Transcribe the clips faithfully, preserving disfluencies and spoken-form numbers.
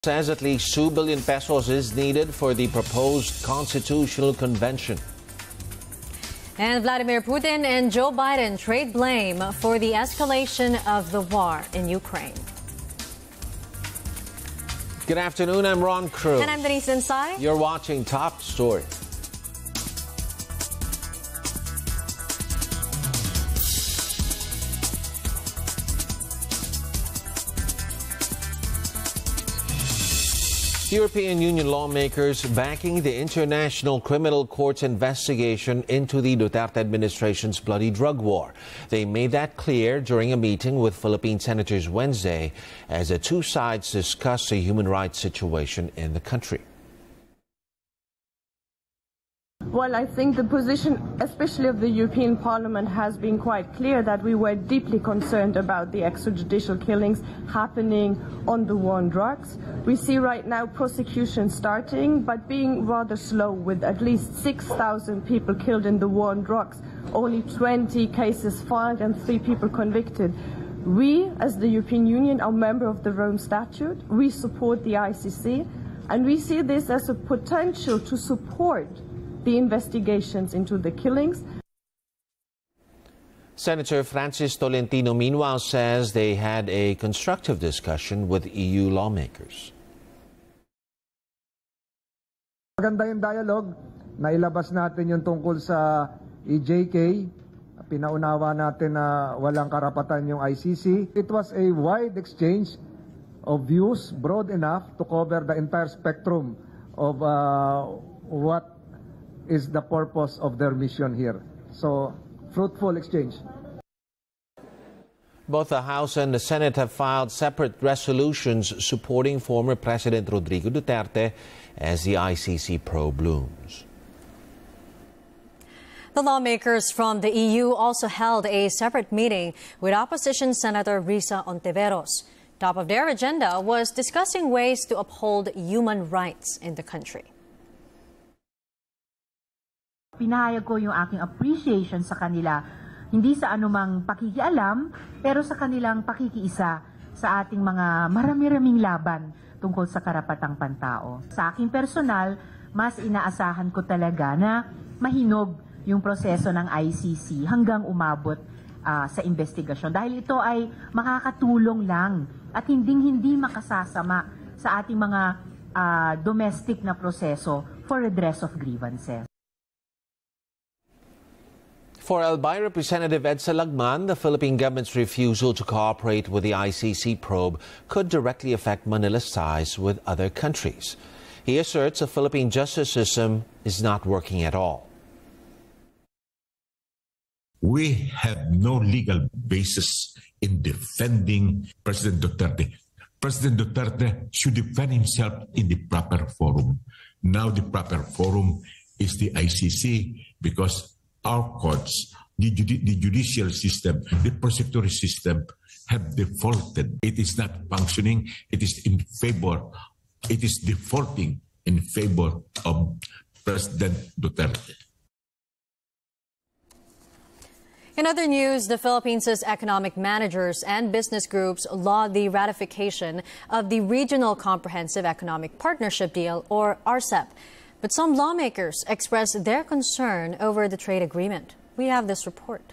Says at least two billion pesos is needed for the proposed constitutional convention. And Vladimir Putin and Joe Biden trade blame for the escalation of the war in Ukraine. Good afternoon, I'm Ron Cruz. And I'm Denise Insai. You're watching Top Story. European Union lawmakers backing the International Criminal Court's investigation into the Duterte administration's bloody drug war. They made that clear during a meeting with Philippine senators Wednesday as the two sides discussed the human rights situation in the country. Well, I think the position, especially of the European Parliament, has been quite clear that we were deeply concerned about the extrajudicial killings happening on the war on drugs. We see right now prosecution starting, but being rather slow, with at least six thousand people killed in the war on drugs, only twenty cases filed and three people convicted. We, as the European Union, are member of the Rome Statute. We support the I C C, and we see this as a potential to support the investigations into the killings. Senator Francis Tolentino, meanwhile, says they had a constructive discussion with E U lawmakers. Maganda yung dialogue. Nailabas natin yung tungkol sa E J K. Pinaunawa natin na walang karapatan yung I C C. It was a wide exchange of views, broad enough to cover the entire spectrum of uh, what is the purpose of their mission here. So, fruitful exchange. Both the House and the Senate have filed separate resolutions supporting former President Rodrigo Duterte as the I C C probe looms. The lawmakers from the E U also held a separate meeting with opposition Senator Risa Ontiveros. Top of their agenda was discussing ways to uphold human rights in the country. Pinahayag ko yung aking appreciation sa kanila, hindi sa anumang pakikialam, pero sa kanilang pakikiisa sa ating mga marami-raming laban tungkol sa karapatang pantao. Sa aking personal, mas inaasahan ko talaga na mahinog yung proseso ng I C C hanggang umabot uh, sa investigasyon. Dahil ito ay makakatulong lang at hinding-hindi makasasama sa ating mga uh, domestic na proseso for redress of grievances. For Albay Representative Edsa Lagman, the Philippine government's refusal to cooperate with the I C C probe could directly affect Manila's ties with other countries. He asserts the Philippine justice system is not working at all. We have no legal basis in defending President Duterte. President Duterte should defend himself in the proper forum. Now the proper forum is the I C C because our courts, the, judi the judicial system, the prosecutory system have defaulted. It is not functioning. It is in favor, it is defaulting in favor of President Duterte. In other news, the Philippines' economic managers and business groups laud the ratification of the Regional Comprehensive Economic Partnership Deal, or R C E P. But some lawmakers expressed their concern over the trade agreement. We have this report.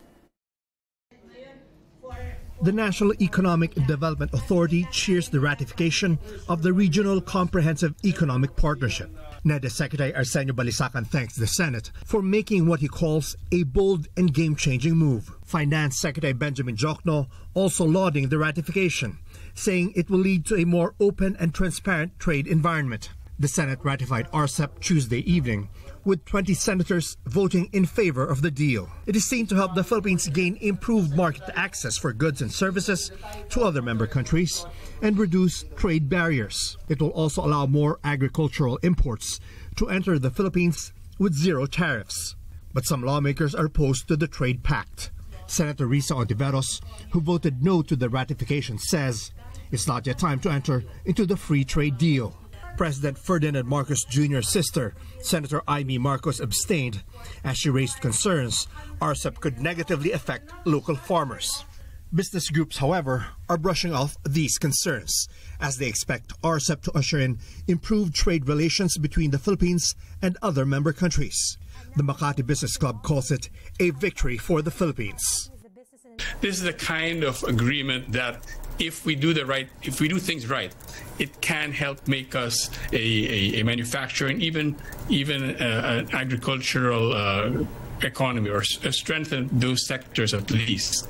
The National Economic Development Authority cheers the ratification of the Regional Comprehensive Economic Partnership. NEDA Secretary Arsenio Balisacan thanks the Senate for making what he calls a bold and game-changing move. Finance Secretary Benjamin Jokno also lauding the ratification, saying it will lead to a more open and transparent trade environment. The Senate ratified R C E P Tuesday evening, with twenty senators voting in favor of the deal. It is seen to help the Philippines gain improved market access for goods and services to other member countries and reduce trade barriers. It will also allow more agricultural imports to enter the Philippines with zero tariffs. But some lawmakers are opposed to the trade pact. Senator Risa Ontiveros, who voted no to the ratification, says it's not yet time to enter into the free trade deal. President Ferdinand Marcos Junior's sister, Senator Amy Marcos, abstained as she raised concerns R C E P could negatively affect local farmers. Business groups, however, are brushing off these concerns as they expect R C E P to usher in improved trade relations between the Philippines and other member countries. The Makati Business Club calls it a victory for the Philippines. This is the kind of agreement that if we do the right, if we do things right, it can help make us a, a, a manufacturing, even even uh, an agricultural uh, economy, or strengthen those sectors at least.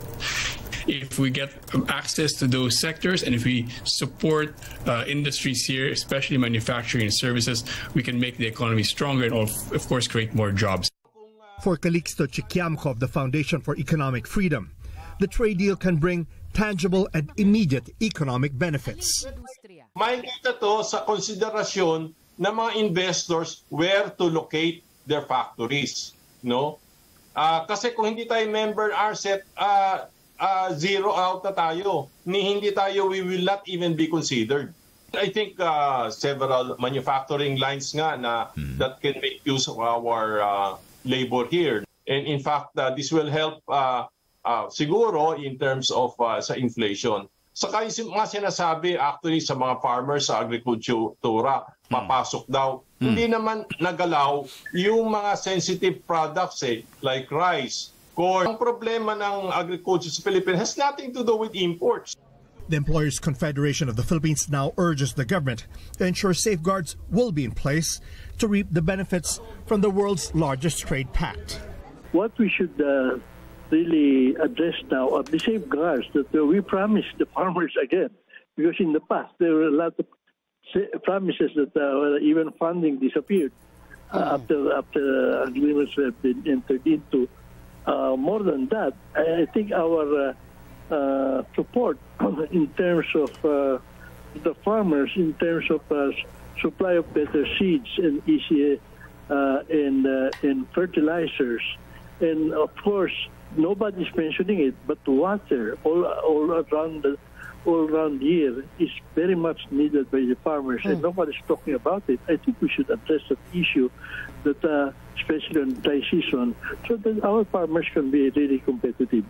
If we get access to those sectors and if we support uh, industries here, especially manufacturing and services, we can make the economy stronger and, of course, create more jobs. For Calixto Chiquiamco of the Foundation for Economic Freedom, the trade deal can bring tangible and immediate economic benefits. Makikita to sa konsiderasyon ng mga investors where to locate their factories, no? Uh, kasi kung hindi tayo member R C E P, uh, uh, zero out na tayo. Ni hindi tayo, we will not even be considered. I think uh, several manufacturing lines nga na hmm. that can make use of our uh, labor here. And in fact, uh, this will help uh, uh, siguro in terms of uh, sa inflation. Saka yung mga sinasabi actually sa mga farmers sa agrikultura, papasok daw. Hmm. Hindi naman nagalaw yung mga sensitive products eh, like rice, corn. Ang problema ng agriculture sa Philippines has nothing to do with imports. The Employers Confederation of the Philippines now urges the government to ensure safeguards will be in place to reap the benefits from the world's largest trade pact. What we should uh, really address now are the safeguards that uh, we promised the farmers again, because in the past there were a lot of promises that uh, even funding disappeared uh, after after agreements have been entered into. Uh, more than that, I think our uh, uh, support in terms of uh, the farmers, in terms of uh, supply of better seeds and easy uh, and uh, and fertilizers, and of course nobody's mentioning it, but water all all around the all around here is very much needed by the farmers, mm. and nobody's talking about it. I think we should address that issue, that uh, especially on dry season, so that our farmers can be really competitive.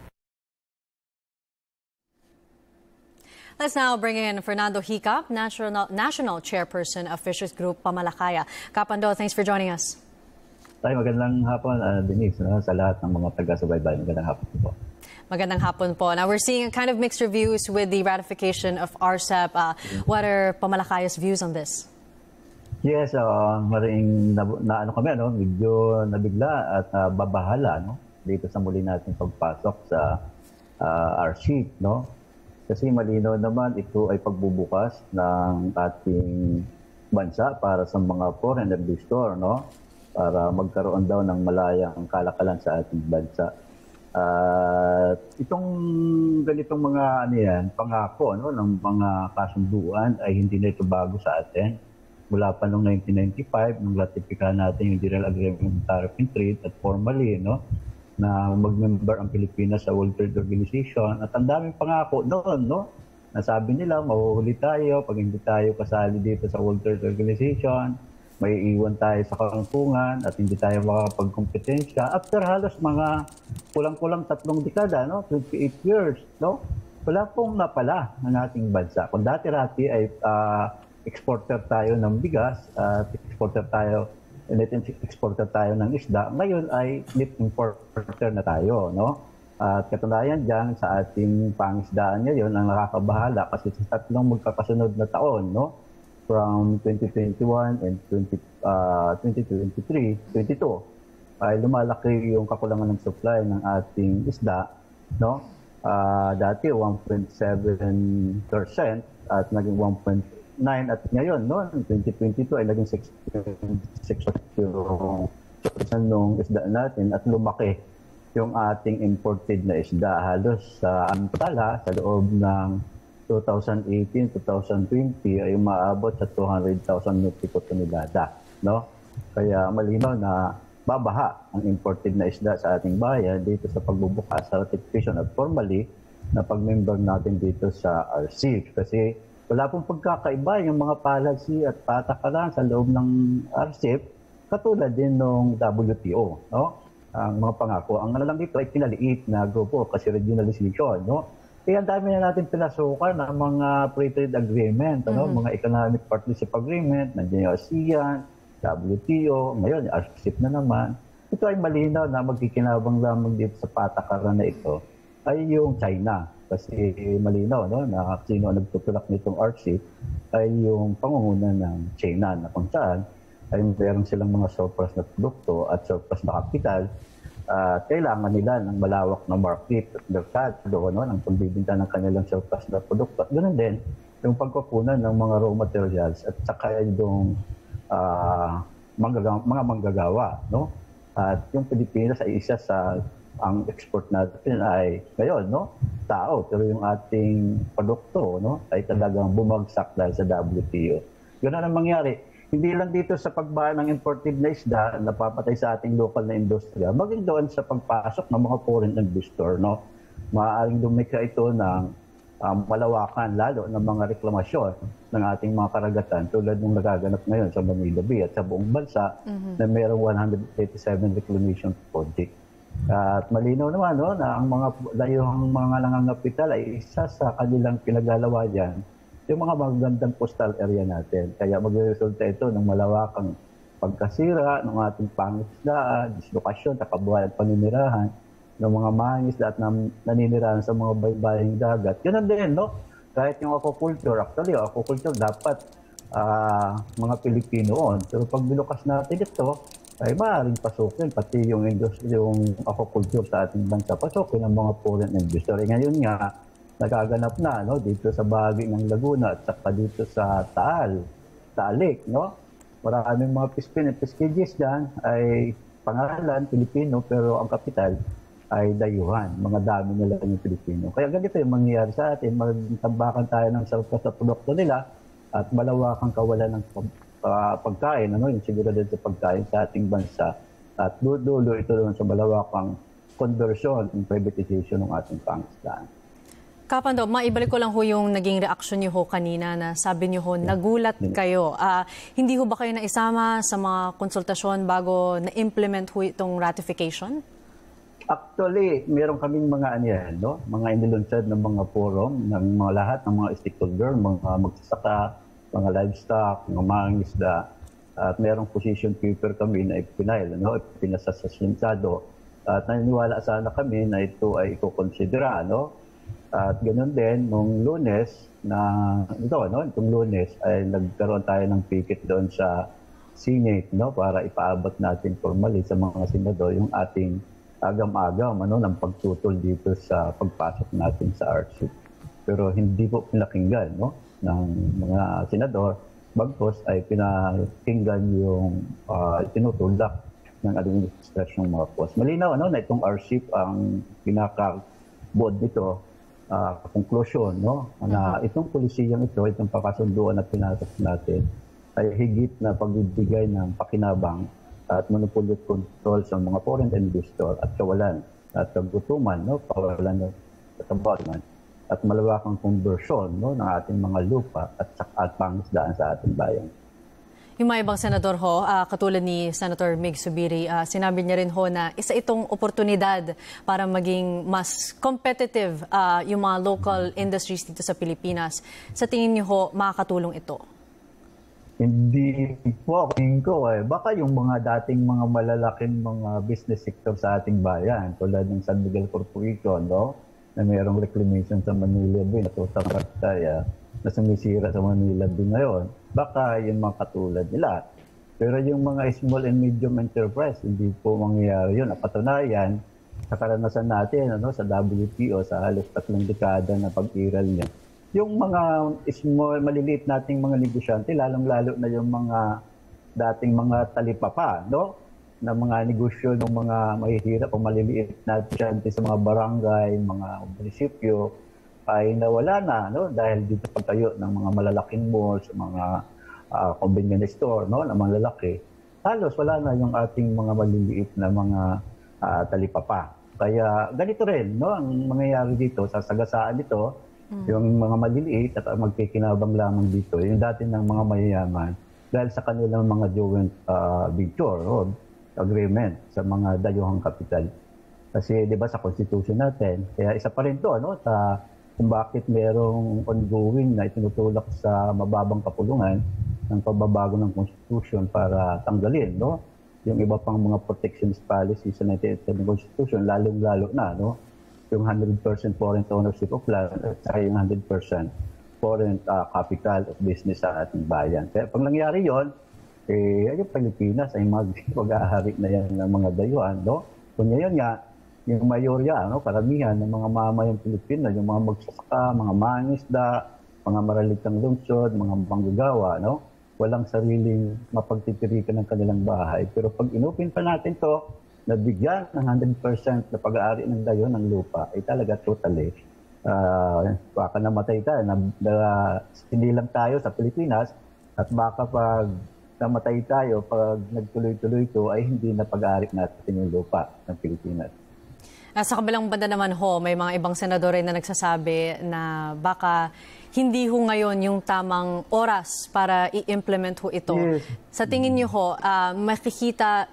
Let's now bring in Fernando Hicap, National, National Chairperson of Fishers Group Pamalakaya. Kapando, thanks for joining us. Tay, magandang hapon, uh, Denise, uh, sa lahat ng mga taga-subaybay. Magandang hapon po. Magandang hapon po. Now, we're seeing kind of mixed reviews with the ratification of R C E P. Uh, what are Pamalakaya's views on this? Yes, uh, maring na, na ano kami, ano, medyo nabigla at uh, babahala, no, dito sa muli natin pagpasok sa uh, R C E P, no? Kasi malinaw naman ito ay pagbubukas ng ating bansa para sa mga foreign investor, no? Para magkaroon daw ng malayang kalakalan sa ating bansa. Uh, itong ganitong mga ano yan, pangako, no, ng mga kasunduan ay hindi na ito bago sa atin. Mula pa noong nineteen ninety-five, nung ratifikahan natin yung General Agreement on Tariff and Trade at formally, no, na mag-member ang Pilipinas sa World Trade Organization. At ang daming pangako noon, no? Nasabi nila, mahuhuli tayo pag hindi tayo kasali dito sa World Trade Organization, may iwan tayo sa karangkungan at hindi tayo makapagkompetensya. After halos mga kulang-kulang tatlong dekada, no? twenty-eight years, no? Wala pong napala ng ating bansa. Kung dati-rati ay uh, exporter tayo ng bigas, at uh, exporter tayo net exporter tayo ng isda, ngayon ay net importer na tayo, no? At katunayan dyan sa ating pangisdaan ngayon ang nakakabahala kasi sa tatlong magkakasunod na taon, no? From twenty twenty-one and twenty, uh, twenty twenty-three, twenty-two ay lumalaki yung kakulangan ng supply ng ating isda, no? Uh, dati one point seven percent at naging one point nine at ngayon, no? twenty twenty-two ay naging six point six percent nung isda natin at lumaki yung ating imported na isda. Halos sa uh, antala sa loob ng twenty eighteen to twenty twenty ay umaabot sa two hundred thousand metric tonelada, no? Kaya malinaw na babaha ang imported na isda sa ating bayan dito sa pagbubukas sa ratification at formally na pag-member natin dito sa R C E P. Kasi wala pong pagkakaiba yung mga policy at patakaran sa loob ng R C E P katulad din ng W T O, no? Ang mga pangako, ang ano lang dito ay pinaliit na grupo kasi regionalization, no? Eh, ang dami na natin pinasukan ng mga free trade agreement, ano? Mm-hmm. Mga economic partnership agreement, nandiyan yung ASEAN, W T O, ngayon, R C E P na naman. Ito ay malinaw na magkikinabang lamang dito sa patakaran na ito ay yung China. Kasi malinaw, no, na sino ang nagtutulak nitong R C E P ay yung pangunguna ng China na kung saan ay meron silang mga surplus na produkto at surplus na kapital. Uh, kailangan nila ng malawak na market at merkado, no, ng pagbibinta ng kanilang surplus na produkto. At ganoon din, yung pagkukunan ng mga raw materials at saka yung uh, manggagawa, mga manggagawa. No? At yung Pilipinas ay isa sa, ang export natin ay ngayon, no, tao. Pero yung ating produkto, no, ay talagang bumagsak dahil sa W T O. Ganoon ang mangyari. Hindi lang dito sa pagbaan ng imported na isda, napapatay sa ating local na industriya, maging doon sa pagpasok ng mga foreign investor, no? Maaaring dumika ito ng um, malawakan, lalo ng mga reklamasyon ng ating mga karagatan, tulad ng nagaganap ngayon sa Manila Bay at sa buong bansa, mm-hmm. na mayroong one hundred eighty-seven reclamation project. Uh, at malinaw naman, no, na ang mga layong mga nangangapital ay isa sa kanilang pinaglalawa dyan, yung mga magagandang coastal area natin. Kaya magresulta ito ng malawakang pagkasira ng ating pangisdaan, dislokasyon, kabuhayan at paninirahan ng mga mangisda at naninirahan sa mga baybaying dagat. Ganun din, no? Kahit yung aquaculture, actually, yung aquaculture dapat uh, mga Pilipino on. Pero pag binukas natin ito, ay maaaring pasukin, pati yung, yung aquaculture sa ating bansa, pasukin ng mga foreign investor. Ngayon nga, nagaganap na, no, dito sa bahagi ng Laguna at saka dito sa Taal, Taal Lake, no? Maraming mga pispin at piskiges dyan ay pangalan, Pilipino, pero ang kapital ay dayuhan. Mga dami nila yung Pilipino. Kaya ganito yung mangyayari sa atin, magtambakan tayo ng surplus sa produkto nila at malawakang kawalan ng uh, pagkain, ano, yung siguro din sa pagkain sa ating bansa. At dulo ito doon sa malawakang conversion and privatization ng ating pangisdaan. Kapando, maibalik ko lang ho yung naging reaksyon niyo ho kanina na sabi niyo ho, nagulat kayo. Uh, hindi ho ba kayo naisama sa mga konsultasyon bago na-implement ho itong ratification? Actually, meron kaming mga ano yan, no? Mga inilunsad ng mga forum, ng mga lahat, ng mga stakeholder, mga magsasaka, mga livestock, mga mangisda. At merong position paper kami na ipinail, no? Ipinasa sa sinsado. At naniniwala sana kami na ito ay ikukonsidera, no? At ganoon din, nung Lunes, na ito, no, itong Lunes, ay nagkaroon tayo ng picket doon sa Senate, no, para ipaabot natin formally sa mga senador yung ating agam-agam, ano, ng pagtutol dito sa pagpasok natin sa R C E P. Pero hindi po pinakinggan, no, ng mga senador, bagkos ay pinakinggan yung uh, tinutulak ng administrasyong mga post. Malinaw, ano, na itong R C E P ang pinaka-board nito. Uh, conclusion, no, na itong polisiyang ito, itong pakasunduan na pinasok natin ay higit na pagbibigay ng pakinabang at monopoly control sa mga foreign investor at kawalan at kagutuman, no, kawalan ng katambagan at malawakang conversion, no, ng ating mga lupa at, at pangisdaan sa ating bayan. Yung mga ibang senador ho, uh, katulad ni Senator Mig Zubiri, uh, sinabi niya rin ho na isa itong oportunidad para maging mas competitive uh, yung mga local industries dito sa Pilipinas. Sa tingin niyo ho, makakatulong ito? Hindi po, tingin ko eh. Baka yung mga dating mga malalaking mga business sector sa ating bayan, tulad ng San Miguel Corporation, no, na mayroong reclamation sa Manila Bay, natutang kaya na sumisira sa Manila Bay ngayon, baka yung mga katulad nila. Pero yung mga small and medium enterprise, hindi po mangyayari yun. Napatunayan, sa karanasan natin, ano, sa W T O, sa halos tatlong dekada na pag-iral niya, yung mga small, maliliit nating mga negosyante, lalong-lalo na yung mga dating mga talipapa, no, na mga negosyo ng mga mahihirap o maliliit na negosyante sa mga barangay, mga munisipyo, ay nawala na, no, dahil dito pagtayo ng mga malalaking malls, mga uh, convenience store, no, na mga lalaki. Halos wala na yung ating mga maliliit na mga uh, talipapa. Kaya ganito rin, no, ang mangyayari dito, sasagasaan dito, mm. yung mga maliliit at magkikinabang lamang dito, yung dati ng mga mayayaman, dahil sa kanilang mga joint uh, venture o agreement sa mga dayuhang kapital. Kasi di ba sa constitution natin, kaya isa pa rin to, no, sa kung bakit merong ongoing na itinutulak sa mababang kapulungan ng pagbabago ng Constitution para tanggalin, no? Yung iba pang mga protectionist policies sa nineteen eighty-seven Constitution, lalong-lalo na, no? Yung one hundred percent foreign ownership of land at saka yung one hundred percent foreign uh, capital of business sa ating bayan. Kaya pag nangyari yon, eh, yung Pilipinas ay mag-ahari na yan ng mga dayuhan, no? Kung ngayon nga, yung mayorya, no, karamihan ng mga mamayang Pilipino, yung mga magsasaka, mga mangisda, mga maralitang lungsod, mga manggagawa, no? Walang sariling mapagtitirikan ng kanilang bahay. Pero pag inupin pa natin to, nabigyan ng one hundred percent na pag-aari ng dayo ng lupa, ay talaga totally, uh, baka namatay tayo, na, na, sinilang tayo sa Pilipinas, at baka pag namatay tayo, pag nagtuloy-tuloy ito, ay hindi na pag-aari natin yung lupa ng Pilipinas. Sa kabilang banda naman ho, may mga ibang senador rin na nagsasabi na baka hindi ho ngayon yung tamang oras para i-implement ho ito. Yes. Sa tingin niyo ho, uh, makikita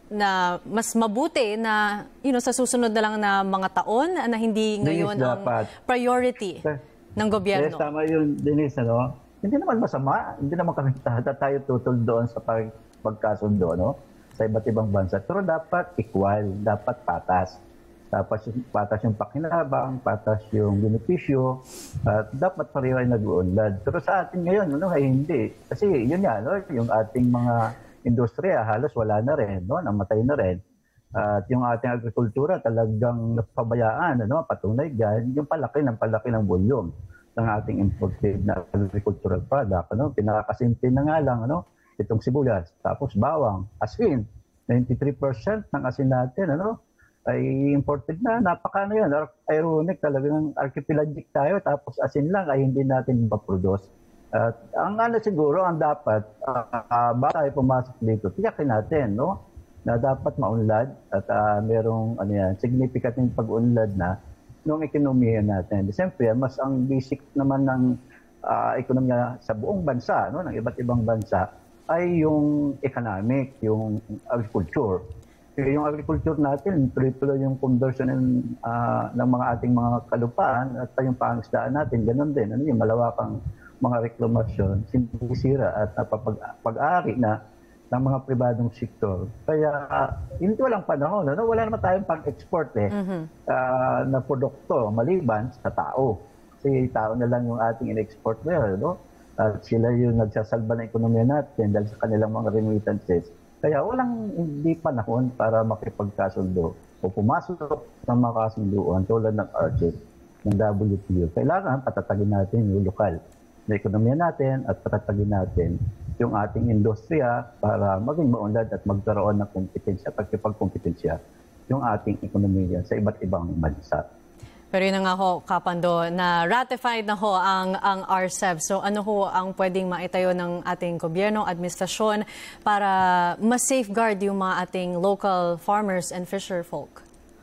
na mas mabuti na you know, sa susunod na lang na mga taon na hindi ngayon Denise, ang dapat. priority ng gobyerno. Yes, tama yun, Denise. Ano? Hindi naman masama. Hindi naman kami tayo tutol doon sa pagkasundo, no? Sa iba't ibang bansa. Pero dapat equal, dapat patas. Dapat yung, patas yung pakinabang, patas yung benepisyo, at dapat pareho ay nag-uunlad. Pero sa atin ngayon, ano, ay hindi. Kasi yun nga, no, yung ating mga industriya halos wala na rin, no, namatay na rin. At yung ating agrikultura talagang napabayaan, ano, patunay dyan, yung palaki ng palaki ng volume ng ating imported na agricultural product. Ano, pinakasimple na nga lang, ano, itong sibuyas, tapos bawang, asin, ninety-three percent ng asin natin, ano, ay imported na. Napaka na yun. Ironic talaga ng archipelagic tayo tapos asin lang ay hindi natin maproduce. At ang ano siguro, ang dapat, uh, uh, ba tayo pumasok dito, tiyakin natin, no? Na dapat maunlad at uh, merong ano yan, significant yung pag-unlad na ng ekonomiya natin. Siyempre, mas ang basic naman ng uh, ekonomiya sa buong bansa, no? Ng iba't ibang bansa, ay yung economic, yung agriculture. Yung agriculture natin, tuloy-tuloy yung conversion ng, uh, ng mga ating mga kalupaan at yung pangisdaan natin, ganun din. Ano yung malawakang mga reklamasyon, sinisira at napapag-ari na ng mga pribadong sektor. Kaya uh, hindi walang panahon. Ano? Wala naman tayong pang-export eh, mm-hmm. uh, na produkto maliban sa tao. Kasi tao na lang yung ating in-export there. No? At sila yung nagsasalba ng ekonomiya natin dahil sa kanilang mga remittances. Kaya walang hindi panahon para makipagkasundo o pumasok ng mga kasunduan tulad ng R C E P, ng W T O. Kailangan patatagin natin yung lokal na ekonomiya natin at patatagin natin yung ating industriya para maging maunlad at magkaroon ng kompetensya, pagkipagkompetensya yung ating ekonomiya sa iba't ibang bansa. Pero yun na nga ho, Kapando, na ratified na ho ang, ang R C E P. So ano ho ang pwedeng maitayo ng ating gobyerno, administrasyon para ma-safeguard yung mga ating local farmers and fisher folk?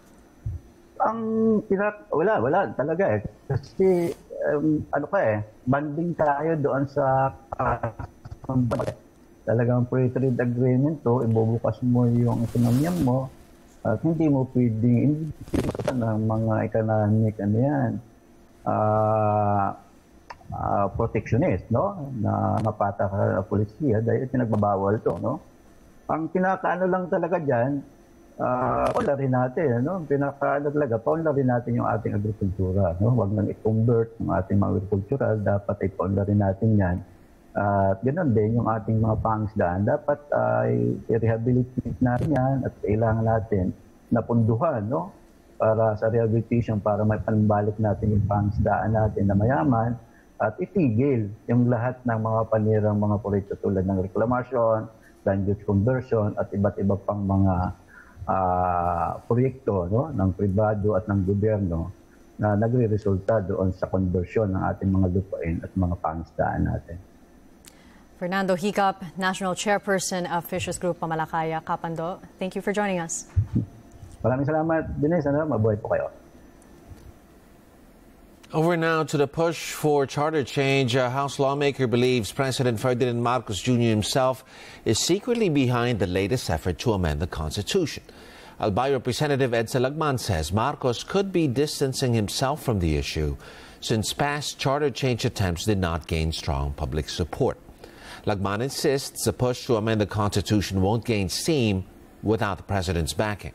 Ang pinak... Wala, wala talaga eh. Kasi um, ano ka eh, banding tayo doon sa uh, talagang free trade agreement to, ibubukas mo yung ekonomiya mo. At hindi mo pwedeng hindi ng mga economic ano yan, uh, uh, protectionist, no? Na mapata ka polisiya dahil pinagbabawal to, no? Ang pinakaano lang talaga diyan, uh, paunlarin natin, no? Pinakaano talaga, paunlarin natin yung ating agrikultura, no? Huwag nang i-convert yung ating mga agricultural, dapat ay paunlarin natin yan. At uh, ganoon din yung ating mga pangisdaan, dapat ay uh, i-rehabilitate natin yan at kailangan natin na punduhan, no? Para sa rehabilitation, para may panbalik natin yung pangisdaan natin na mayaman at itigil yung lahat ng mga panirang mga proyekto tulad ng reclamation, land use conversion at iba't iba pang mga uh, proyekto, no? Ng pribado at ng gobyerno na nagre-resulta doon sa conversion ng ating mga lupain at mga pangisdaan natin. Fernando Hiccup, National Chairperson of Fishers Group Pamalakaya. Kapando, thank you for joining us. Maraming salamat, Denise. Ano, mabuhay po kayo. Over now to the push for charter change. A House lawmaker believes President Ferdinand Marcos Junior himself is secretly behind the latest effort to amend the Constitution. Albay Representative Edsa Lagman says Marcos could be distancing himself from the issue since past charter change attempts did not gain strong public support. Lagman insists the push to amend the Constitution won't gain steam without the president's backing.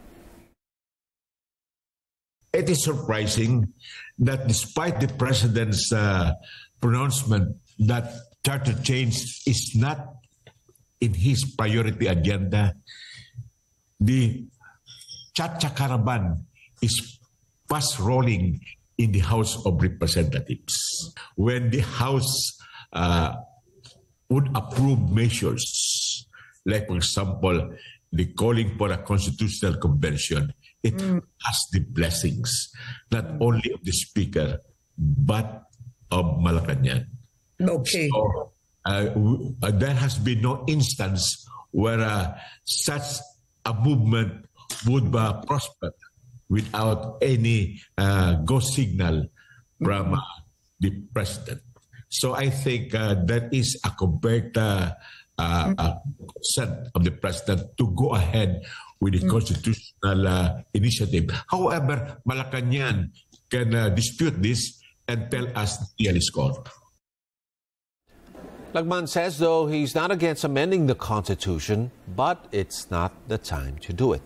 It is surprising that despite the president's uh, pronouncement that charter change is not in his priority agenda, the Chacha Caravan is fast rolling in the House of Representatives. When the House uh, would approve measures, like for example, the calling for a constitutional convention, it mm. has the blessings, not only of the Speaker, but of Malacanang. Okay. So, uh, uh, there has been no instance where uh, such a movement would uh, prosper without any uh, go signal from uh, the president. So I think uh, that is a compared uh, uh, uh, consent of the president to go ahead with the constitutional uh, initiative. However, Malacanang can uh, dispute this and tell us the real score. Lagman says, though, he's not against amending the Constitution, but it's not the time to do it.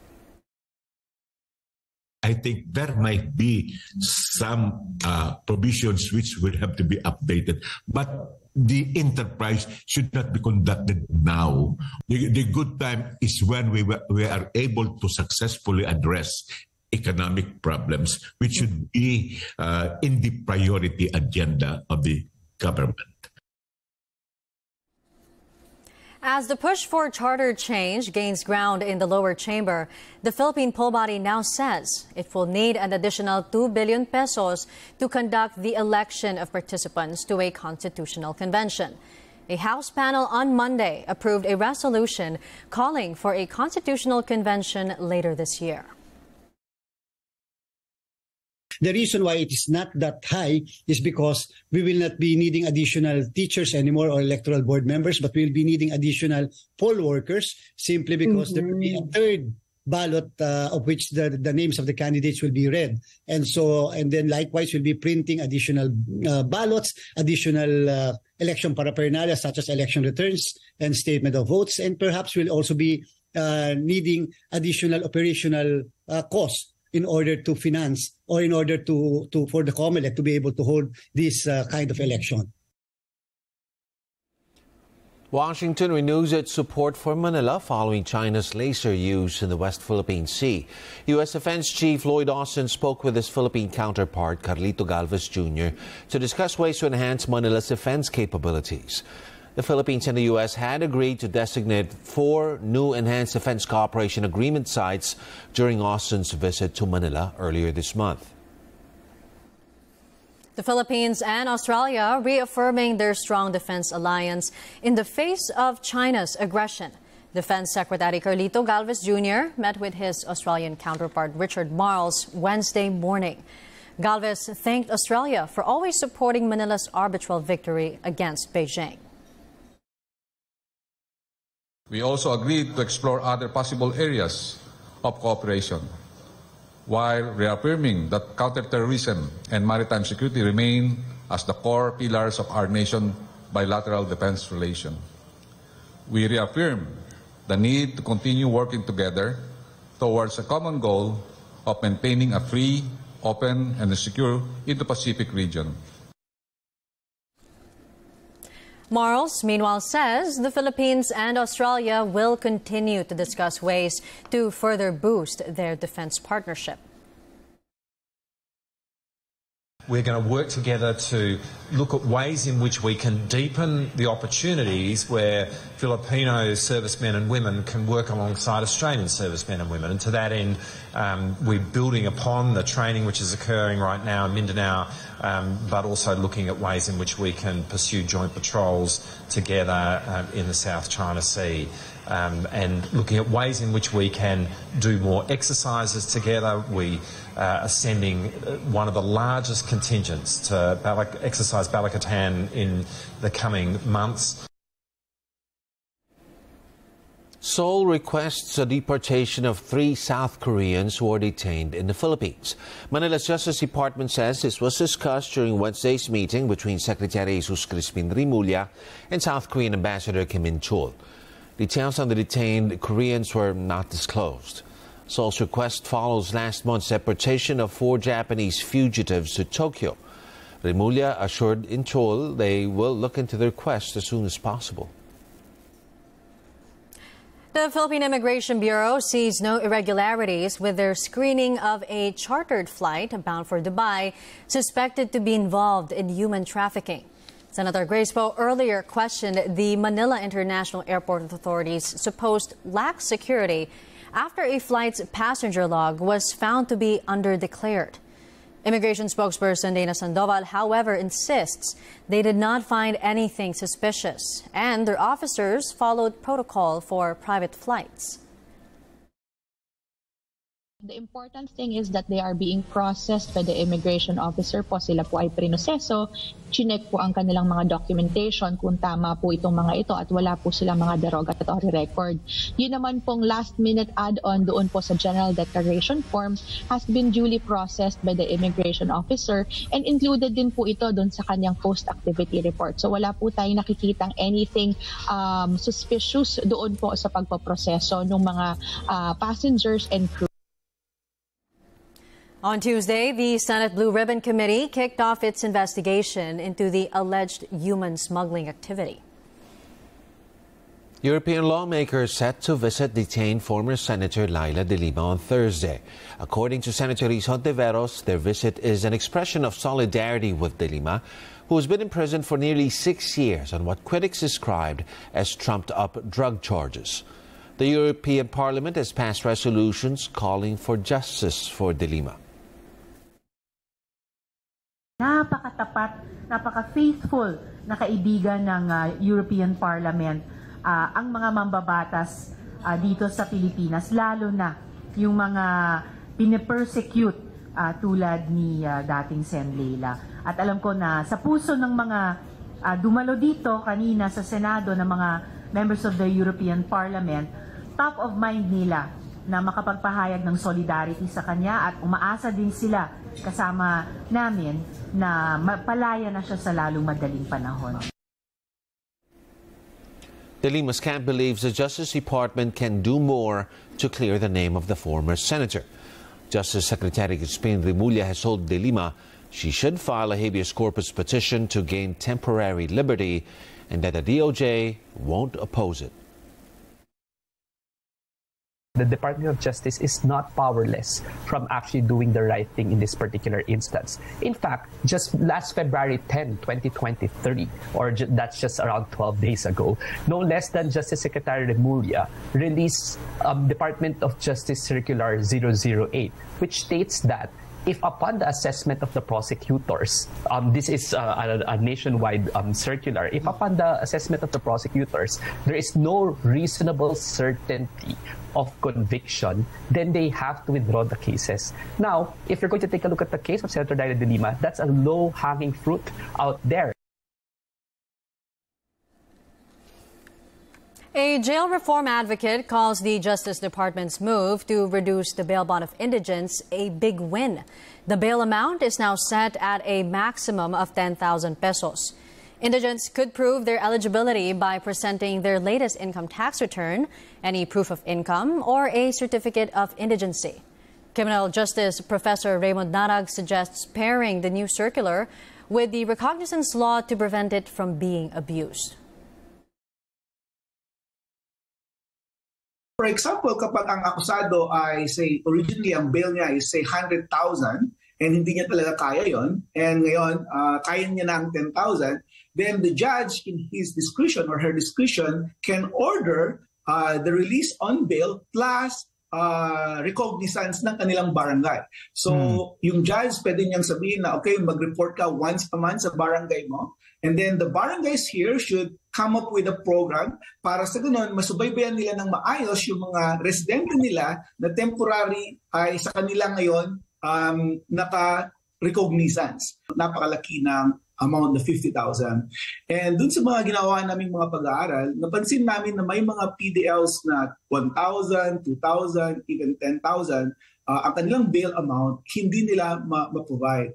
I think there might be some uh, provisions which will have to be updated, but the enterprise should not be conducted now. The, the good time is when we, we are able to successfully address economic problems, which should be uh, in the priority agenda of the government. As the push for charter change gains ground in the lower chamber, the Philippine poll body now says it will need an additional two billion pesos to conduct the election of participants to a constitutional convention. A House panel on Monday approved a resolution calling for a constitutional convention later this year. The reason why it is not that high is because we will not be needing additional teachers anymore or electoral board members, but we'll be needing additional poll workers simply because mm-hmm. there will be a third ballot uh, of which the, the names of the candidates will be read. And so, and then likewise, we'll be printing additional uh, ballots, additional uh, election paraphernalia such as election returns and statement of votes, and perhaps we'll also be uh, needing additional operational uh, costs in order to finance or in order to, to for the COMELEC to be able to hold this uh, kind of election. Washington renews its support for Manila following China's laser use in the West Philippine Sea. U S Defense Chief Lloyd Austin spoke with his Philippine counterpart, Carlito Galvez Junior, to discuss ways to enhance Manila's defense capabilities. The Philippines and the U S had agreed to designate four new enhanced defense cooperation agreement sites during Austin's visit to Manila earlier this month. The Philippines and Australia reaffirming their strong defense alliance in the face of China's aggression. Defense Secretary Carlito Galvez Junior met with his Australian counterpart Richard Marles Wednesday morning. Galvez thanked Australia for always supporting Manila's arbitral victory against Beijing. We also agreed to explore other possible areas of cooperation, while reaffirming that counterterrorism and maritime security remain as the core pillars of our nation's bilateral defense relation. We reaffirm the need to continue working together towards a common goal of maintaining a free, open, and secure Indo-Pacific region. Marles, meanwhile, says the Philippines and Australia will continue to discuss ways to further boost their defense partnership. We're going to work together to look at ways in which we can deepen the opportunities where Filipino servicemen and women can work alongside Australian servicemen and women. And to that end, um, we're building upon the training which is occurring right now in Mindanao, um, but also looking at ways in which we can pursue joint patrols together um, in the South China Sea. Um, and looking at ways in which we can do more exercises together. We uh, are sending one of the largest contingents to Balac exercise Balakatan in the coming months. Seoul requests a deportation of three South Koreans who are detained in the Philippines. Manila's Justice Department says this was discussed during Wednesday's meeting between Secretary Jesus Crispin Remulla and South Korean Ambassador Kim In-chul. Details on the detained Koreans were not disclosed. Seoul's request follows last month's deportation of four Japanese fugitives to Tokyo. Remulla assured In-chul they will look into the request as soon as possible. The Philippine Immigration Bureau sees no irregularities with their screening of a chartered flight bound for Dubai suspected to be involved in human trafficking. Senator Grace Poe earlier questioned the Manila International Airport Authority's supposed lax security after a flight's passenger log was found to be underdeclared. Immigration spokesperson Dana Sandoval, however, insists they did not find anything suspicious and their officers followed protocol for private flights. The important thing is that they are being processed by the immigration officer po. Sila po ay prinoseso. Chinek po ang kanilang mga documentation kung tama po itong mga ito at wala po silang mga derogatory record. Yun naman pong last minute add-on doon po sa general declaration form has been duly processed by the immigration officer and included din po ito doon sa kanyang post-activity report. So wala po tayong nakikitang anything um, suspicious doon po sa pagpaproseso ng mga uh, passengers and crew. On Tuesday, the Senate Blue Ribbon Committee kicked off its investigation into the alleged human smuggling activity. European lawmakers set to visit detained former Senator Leila de Lima on Thursday. According to Senator Rhys Hontiveros, their visit is an expression of solidarity with de Lima, who has been in prison for nearly six years on what critics described as trumped-up drug charges. The European Parliament has passed resolutions calling for justice for de Lima. Napakatapat, napaka-faithful na kaibigan ng uh, European Parliament uh, ang mga mambabatas uh, dito sa Pilipinas, lalo na yung mga pinipersecute uh, tulad ni uh, dating Sen Leila. At alam ko na sa puso ng mga uh, dumalo dito kanina sa Senado ng mga members of the European Parliament, top of mind nila na makapagpahayag ng solidarity sa kanya at umaasa din sila kasama namin na mapalaya na siya sa lalong madaling panahon. De Lima's camp believes the Justice Department can do more to clear the name of the former senator. Justice Secretary Crispin Remulla has told de Lima she should file a habeas corpus petition to gain temporary liberty and that the D O J won't oppose it. The Department of Justice is not powerless from actually doing the right thing in this particular instance. In fact, just last February tenth, twenty twenty-three, or ju that's just around twelve days ago, no less than Justice Secretary Remulla released um, Department of Justice Circular zero zero eight, which states that if upon the assessment of the prosecutors, um, this is uh, a, a nationwide um, circular, if upon the assessment of the prosecutors, there is no reasonable certainty of conviction, then they have to withdraw the cases. Now, if you're going to take a look at the case of Senator Leila de Lima, that's a low-hanging fruit out there. A jail reform advocate calls the Justice Department's move to reduce the bail bond of indigents a big win. The bail amount is now set at a maximum of ten thousand pesos. Indigents could prove their eligibility by presenting their latest income tax return, any proof of income, or a certificate of indigency. Criminal Justice Professor Raymond Narag suggests pairing the new circular with the recognizance law to prevent it from being abused. For example, kapag ang akusado ay, say, originally ang bail niya is, say, one hundred thousand and hindi niya talaga kaya yon, and ngayon, uh, kaya niya ng ten thousand, then the judge, in his discretion or her discretion, can order uh, the release on bail plus uh, recognizance ng kanilang barangay. So, hmm. yung judge, pwede niyang sabihin na, okay, mag-report ka once a month sa barangay mo, and then the barangays here should come up with a program para sa ganun, masubaybayan nila ng maayos yung mga residente nila na temporary ay sa kanila ngayon um, naka-recognizance. Napakalaki ng amount na fifty thousand. And dun sa mga ginawa naming mga pag-aaral, napansin namin na may mga P D Ls na one thousand, two thousand, even ten thousand, uh, ang kanilang bail amount, hindi nila ma-provide.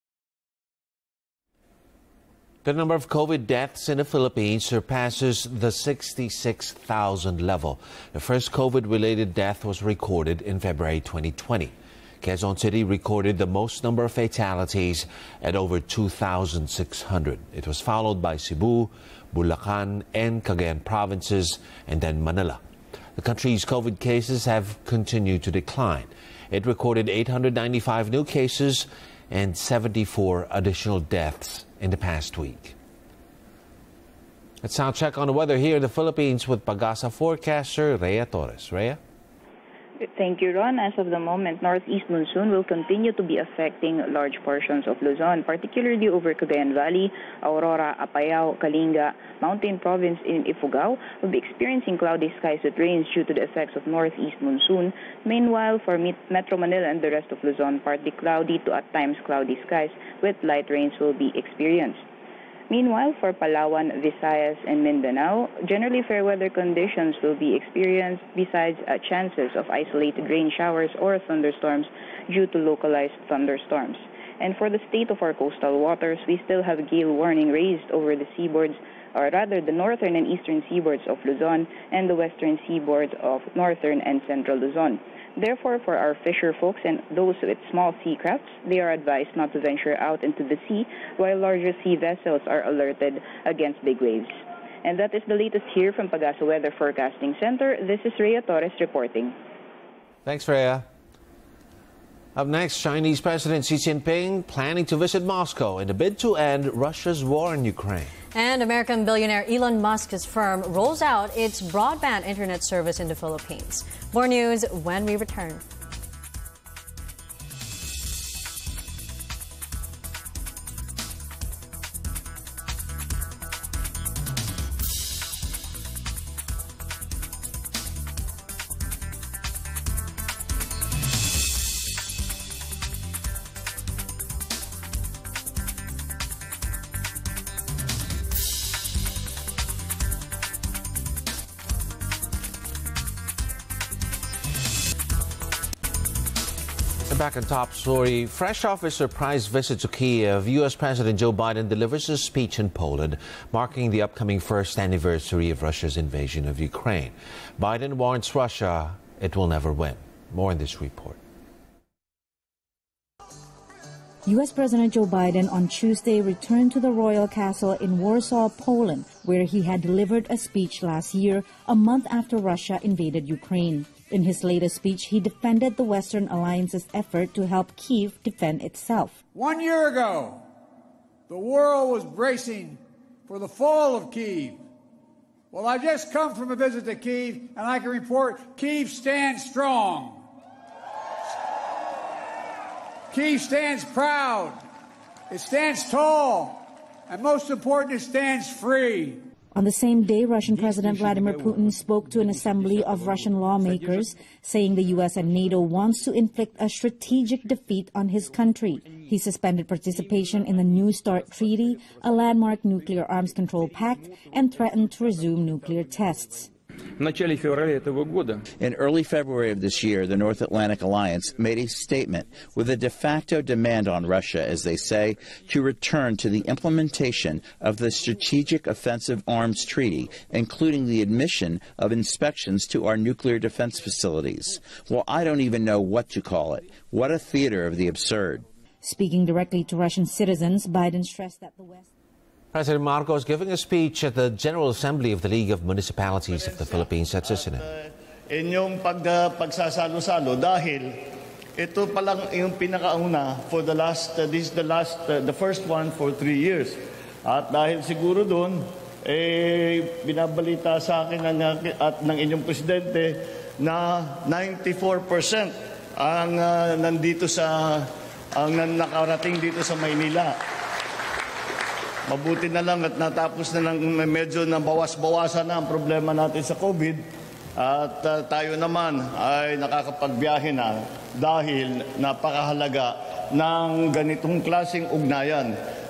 The number of COVID deaths in the Philippines surpasses the sixty-six thousand level. The first COVID-related death was recorded in February twenty twenty. Quezon City recorded the most number of fatalities at over two thousand six hundred. It was followed by Cebu, Bulacan, and Cagayan provinces, and then Manila. The country's COVID cases have continued to decline. It recorded eight hundred ninety-five new cases and seventy-four additional deaths in the past week. Let's now check on the weather here in the Philippines with Pagasa forecaster Rhea Torres. Rhea? Thank you, Ron. As of the moment, northeast monsoon will continue to be affecting large portions of Luzon, particularly over Cagayan Valley, Aurora, Apayao, Kalinga, Mountain Province in Ifugao will be experiencing cloudy skies with rains due to the effects of northeast monsoon. Meanwhile, for Metro Manila and the rest of Luzon, partly cloudy to at times cloudy skies with light rains will be experienced. Meanwhile, for Palawan, Visayas, and Mindanao, generally fair weather conditions will be experienced besides uh, chances of isolated rain showers or thunderstorms due to localized thunderstorms. And for the state of our coastal waters, we still have gale warning raised over the seaboards, or rather the northern and eastern seaboards of Luzon and the western seaboard of northern and central Luzon. Therefore, for our fisher folks and those with small sea crafts, they are advised not to venture out into the sea, while larger sea vessels are alerted against big waves. And that is the latest here from Pagasa Weather Forecasting Center. This is Rhea Torres reporting. Thanks, Rhea. Up next, Chinese President Xi Jinping planning to visit Moscow in a bid to end Russia's war in Ukraine. And American billionaire Elon Musk's firm rolls out its broadband internet service in the Philippines. More news when we return. Back on top story, fresh off his surprise visit to Kiev, U S President Joe Biden delivers a speech in Poland, marking the upcoming first anniversary of Russia's invasion of Ukraine. Biden warns Russia it will never win. More in this report. U S President Joe Biden on Tuesday returned to the Royal Castle in Warsaw, Poland, where he had delivered a speech last year, a month after Russia invaded Ukraine. In his latest speech, he defended the Western Alliance's effort to help Kyiv defend itself. One year ago, the world was bracing for the fall of Kyiv. Well, I just come from a visit to Kyiv, and I can report Kyiv stands strong. Kyiv stands proud. It stands tall. And most important, it stands free. On the same day, Russian President Vladimir Putin spoke to an assembly of Russian lawmakers, saying the U S and NATO wants to inflict a strategic defeat on his country. He suspended participation in the New START Treaty, a landmark nuclear arms control pact, and threatened to resume nuclear tests. In early February of this year, the North Atlantic Alliance made a statement with a de facto demand on Russia, as they say, to return to the implementation of the Strategic Offensive Arms Treaty, including the admission of inspections to our nuclear defense facilities. Well, I don't even know what to call it. What a theater of the absurd. Speaking directly to Russian citizens, Biden stressed that the West... President Marcos giving a speech at the General Assembly of the League of Municipalities of the Philippines at Sissenin. Inyong pag, uh, pagsasalo-salo dahil ito pa lang yung pinakauna for the last, uh, this is the last, uh, the first one for three years. At dahil siguro doon, eh, binabalita sa akin ng, at ng inyong presidente na ninety-four percent ang uh, nandito sa, ang nakarating dito sa Maynila. Mabuti na lang at natapos na lang medyo na bawas-bawasan na ang problema natin sa COVID at uh, tayo naman ay nakakapagbiyahe na dahil napakahalaga ng ganitong klaseng ugnayan.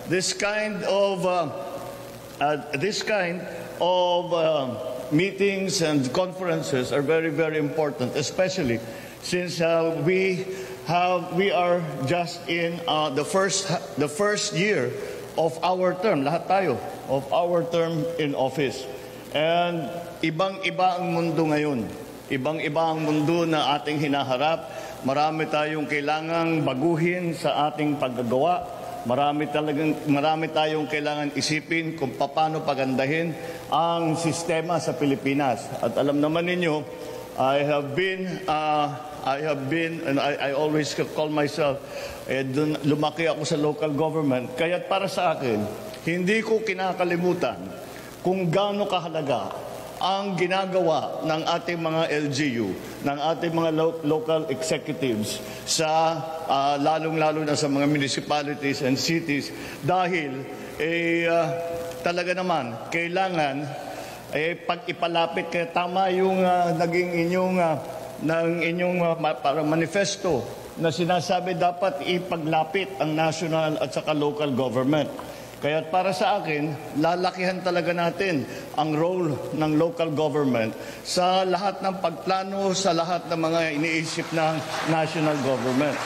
this kind of uh, uh, this kind of uh, meetings and conferences are very, very important, especially since uh, we have we are just in uh, the first the first year of our term, lahat tayo of our term in office, and ibang-iba ang mundo ngayon, ibang-iba ang mundo na ating hinaharap. Marami tayong kailangang baguhin sa ating paggagawa. Marami talagang marami tayong kailangan isipin kung paano pagandahin ang sistema sa Pilipinas. At alam naman ninyo, I have been uh, I have been and I, I always call myself eh, dun, lumaki ako sa local government. Kaya para sa akin, hindi ko kinakalimutan kung gaano kahalaga ang ginagawa ng ating mga L G U, ng ating mga lo local executives sa uh, lalong-lalo na sa mga municipalities and cities, dahil eh, uh, talaga naman kailangan eh, pag ipalapit kaya tama yung uh, naging inyong uh, ng inyong uh, para manifesto na sinasabi dapat ipaglapit ang national at saka local government. Kaya para sa akin, lalakihan talaga natin ang role ng local government sa lahat ng pagplano, sa lahat ng mga iniisip ng national government.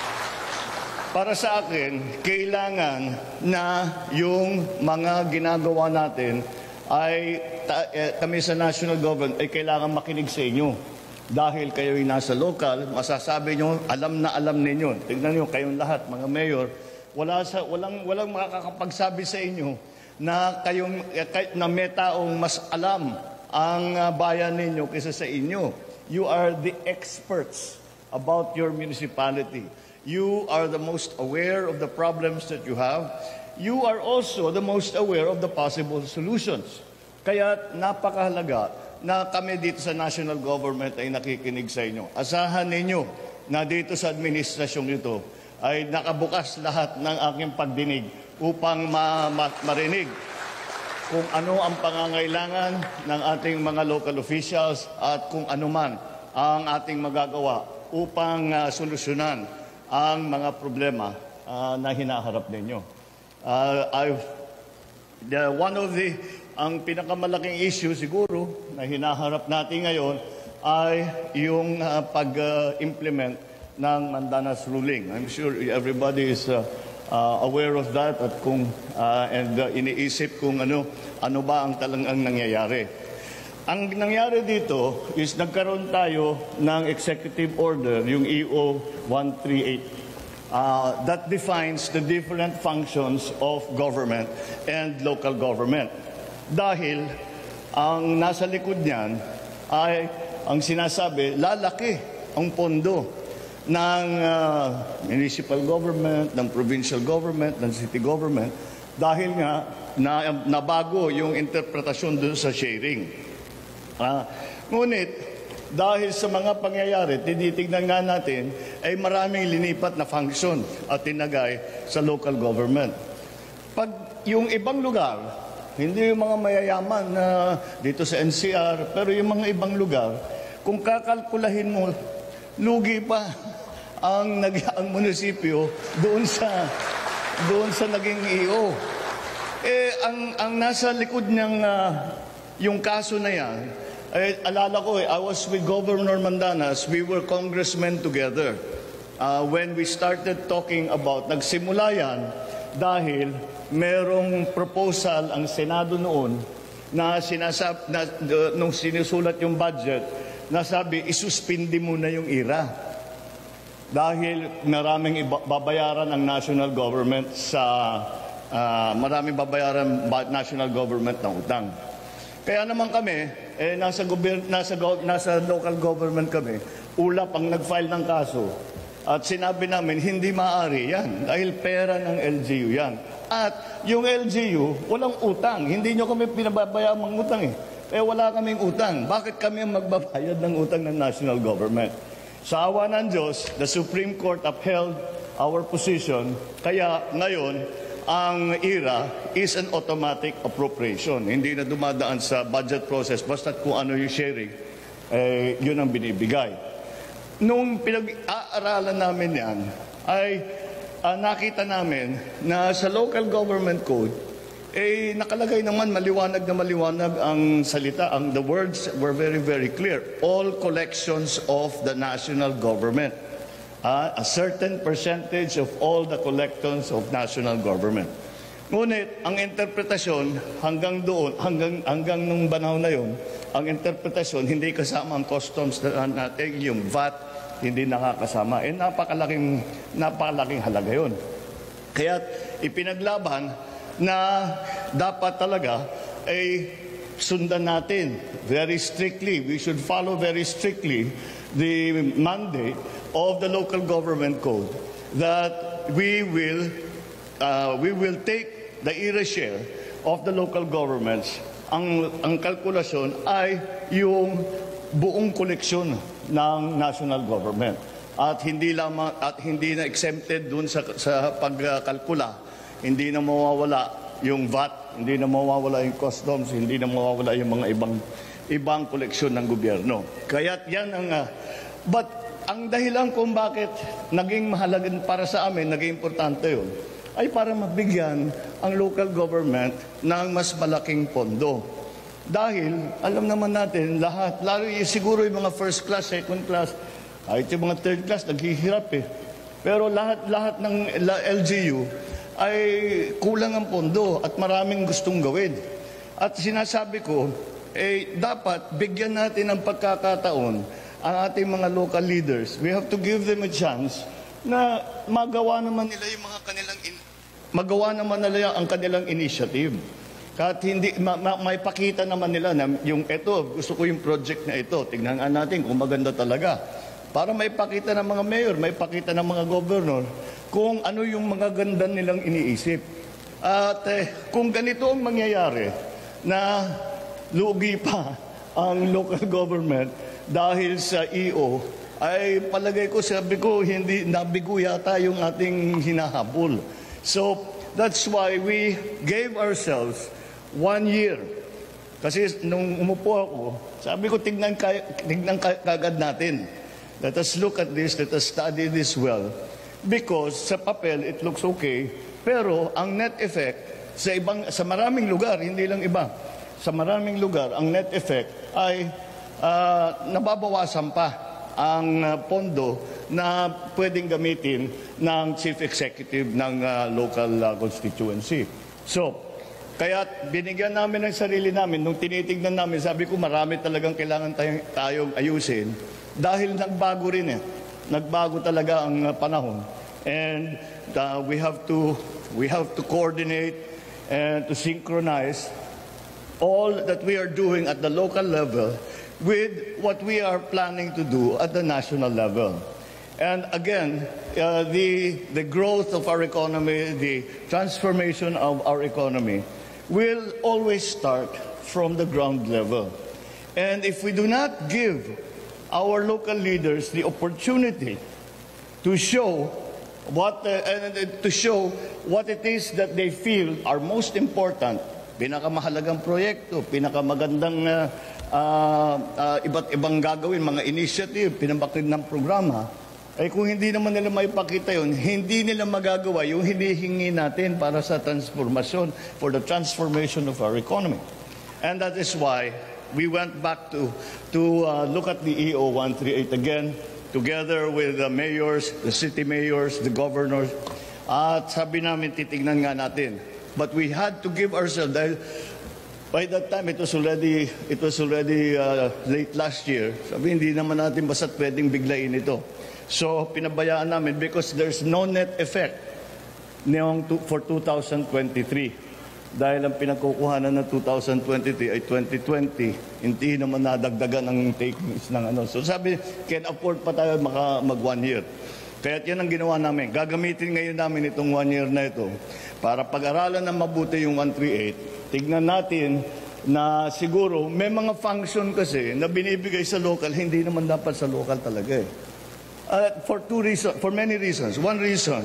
Para sa akin, kailangan na yung mga ginagawa natin ay ta, eh, kami sa national government ay kailangan makinig sa inyo. Dahil kayo'y nasa local, masasabi nyo, alam na alam ninyo. Tignan nyo, kayong lahat, mga mayor, Wala sa walang walang makakapagsabi sa inyo na kayong na may taong mas alam ang bayan ninyo kaysa sa inyo. You are the experts about your municipality. You are the most aware of the problems that you have. You are also the most aware of the possible solutions. Kaya napakahalaga na kami dito sa national government ay nakikinig sa inyo. Asahan ninyo na dito sa administrasyong ito ay nakabukas lahat ng aking pagdinig upang ma ma marinig kung ano ang pangangailangan ng ating mga local officials at kung ano man ang ating magagawa upang uh, solusyonan ang mga problema uh, na hinaharap ninyo. Uh, I've, the, one of the, ang pinakamalaking issue siguro na hinaharap natin ngayon ay yung uh, pag-implement uh, ng Mandanas ruling. I'm sure everybody is uh, uh, aware of that at kung uh, and uh, iniisip kung ano ano ba ang talagang nangyayari. Ang nangyari dito is nagkaroon tayo ng executive order, yung E O one thirty-eight, uh, that defines the different functions of government and local government. Dahil ang nasa likod niyan ay ang sinasabi, lalaki ang pondo ng uh, municipal government, ng provincial government, ng city government, dahil nga na, nabago yung interpretasyon dun sa sharing. Uh, ngunit, dahil sa mga pangyayari, tinitignan nga natin, ay maraming linipat na function at tinagay sa local government. Pag yung ibang lugar, hindi yung mga mayayaman na uh, dito sa N C R, pero yung mga ibang lugar, kung kakalkulahin mo, lugi pa ang nag ang munisipyo doon sa doon sa naging E O. Eh ang ang nasa likod ng uh, yung kaso na yan, eh, alala ko eh, I was with Governor Mandanas, we were congressmen together. Uh, when we started talking about, nagsimula yan dahil merong proposal ang Senado noon na sinasab na, uh, nung sinusulat yung budget, nasabi, isuspindi muna yung I R A. Dahil maraming babayaran ang national government sa, uh, maraming babayaran national government ng utang. Kaya naman kami, eh, nasa, nasa, nasa local government kami, ulap ang nag-file ng kaso. At sinabi namin, hindi maaari yan. Dahil pera ng L G U yan. At yung L G U, walang utang. Hindi nyo kami pinababayaan ng utang eh. Eh wala kaming utang. Bakit kami ang magbabayad ng utang ng national government? Sa awa ng Diyos, the Supreme Court upheld our position. Kaya ngayon, ang I R A is an automatic appropriation. Hindi na dumadaan sa budget process. Basta kung ano yung sharing, eh, yun ang binibigay. Nung pinag-aaralan namin yan, ay uh, nakita namin na sa local government code, eh nakalagay naman maliwanag na maliwanag ang salita, ang the words were very very clear. All collections of the national government, uh, a certain percentage of all the collections of national government. Ngunit ang interpretasyon hanggang doon, hanggang hanggang nung panahon na yon, ang interpretasyon hindi kasama ang customs natin, yung V A T hindi nakakasama. Eh napakalaking napakalaking halaga yon. Kaya ipinaglaban na dapat talaga ay sundan natin very strictly. We should follow very strictly the mandate of the local government code that we will uh, we will take the E R A share of the local governments. Ang ang kalkulasyon ay yung buong koleksyon ng national government at hindi lamang at hindi na exempted dun sa sa pagkalkula. Hindi na mawawala yung V A T, hindi na mawawala yung customs, hindi na mawawala yung mga ibang ibang koleksyon ng gobyerno. Kaya yan ang uh, but ang dahilan kung bakit naging mahalaga para sa amin, naging importante yun, ay para mabigyan ang local government ng mas malaking pondo. Dahil alam naman natin lahat, lalo yung siguro yung mga first class, second class, kahit yung mga third class naghihirap eh. Pero lahat lahat ng L G U ay kulang ang pondo at maraming gustong gawin. At sinasabi ko, eh, dapat bigyan natin ng pagkakataon ang ating mga local leaders. We have to give them a chance na magawa naman nila yung mga kanilang in, magawa naman nila ang kanilang initiative. Kahit hindi ma, ma, may pakita naman nila na yung eto, gusto ko yung project na ito. Tingnan nga natin kung maganda talaga. Para may pakita ng mga mayor, may pakita ng mga governor kung ano yung mga ganda nilang iniisip. At eh, kung ganito ang mangyayari na lugi pa ang local government dahil sa E O, ay palagay ko, sabi ko, hindi nabigo yata yung ating hinahabol. So that's why we gave ourselves one year. Kasi nung umupo ako, sabi ko, tignan, tignan kagad natin. Let us look at this, let us study this well. Because sa papel, it looks okay. Pero ang net effect, sa, ibang, sa maraming lugar, hindi lang iba, sa maraming lugar, ang net effect ay uh, nababawasan pa ang uh, pondo na pwedeng gamitin ng chief executive ng uh, local uh, constituency. So, kaya binigyan namin ng sarili namin, nung tinitignan namin, sabi ko marami talagang kailangan tayong, tayong ayusin dahil nagbago rin eh. Nagbago talaga ang uh, panahon. And uh, we have to we have to coordinate and to synchronize all that we are doing at the local level with what we are planning to do at the national level. And again, uh, the the growth of our economy, the transformation of our economy will always start from the ground level. And if we do not give our local leaders the opportunity to show what uh, and to show what it is that they feel are most important, pinakamahalagang proyekto, pinakamagandang uh, uh, uh, iba't ibang gagawin, mga initiative, pinabakid ng programa, ay kung hindi naman nila maipakita yun, hindi nila magagawa yung hinihingi natin para sa transformasyon, for the transformation of our economy. And that is why we went back to, to uh, look at the E O one thirty-eight again, together with the mayors, the city mayors, the governors. At sabi namin, titignan nga natin. But we had to give ourselves, dahil by that time, it was already, it was already uh, late last year. Sabi, hindi naman natin basta't pwedeng biglain ito. So, pinabayaan namin because there's no net effect for two thousand twenty-three. Dahil ang pinagkukuhanan ng two thousand twenty-three ay twenty twenty, hindi naman nadagdagan ang takings ng ano. So sabi, can afford pa tayo maka, mag one year. Kaya yan ang ginawa namin. Gagamitin ngayon namin itong one year na ito para pag-aralan ng mabuti yung one thirty-eight. Tignan natin na siguro may mga function kasi na binibigay sa local, hindi naman dapat sa local talaga eh. Uh, for two reasons, for many reasons. One reason,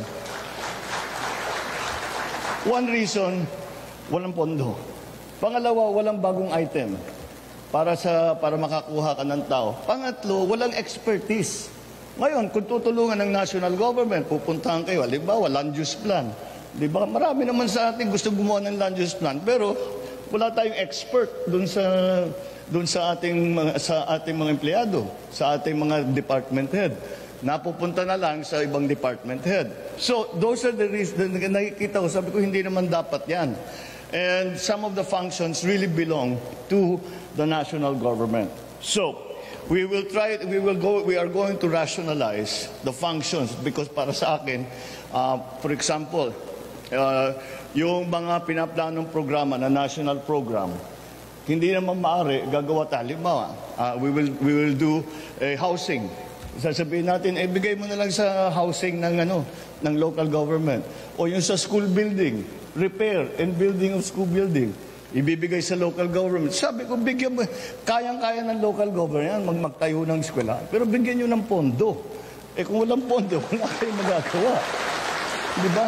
one reason, walang pondo. Pangalawa, walang bagong item para sa para makakuha ka ng tao. Pangatlo, walang expertise. Ngayon, kung tutulungan ng national government, pupuntahan kayo, halimbawa, land use plan. Di ba? Marami naman sa atin gusto gumawa ng land use plan, pero wala tayong expert dun sa dun sa ating mga sa ating mga empleyado, sa ating mga department head. Napupunta na lang sa ibang department head. So, those are the reasons na nakikita ko. Sabi ko, hindi naman dapat yan. And some of the functions really belong to the national government. So, we will try, we will go, we are going to rationalize the functions because para sa akin, uh, for example, uh, yung mga pinaplanong programa na national program, hindi naman maaari gagawa tayo. Halimbawa, uh, we will we will do a housing. Sasabihin natin, eh, bigay mo na lang sa housing ng, ano, ng local government. O yung sa school building, repair and building of school building, ibibigay sa local government. Sabi ko, bigyan mo, kayang-kaya ng local government yan, mag magtayo ng eskwela. Pero bigyan nyo ng pondo. Eh kung walang pondo, wala kayong magagawa. Di ba?